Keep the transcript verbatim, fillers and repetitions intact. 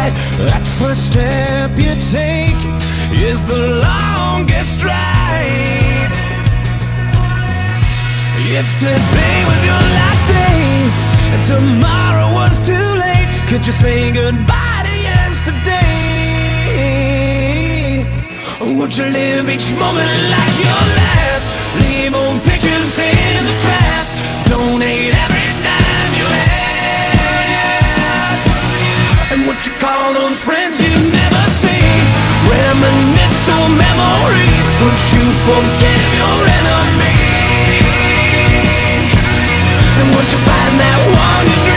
right. That first step you take is the longest ride. If today was your last day and tomorrow was too late, could you say goodbye to yesterday? Or would you live each moment like your last? Leave old pictures in the past. Donate every dime you had. And what you call those friends you never see? Reminisce on memories. Would you forgive your enemies? And would you find that one you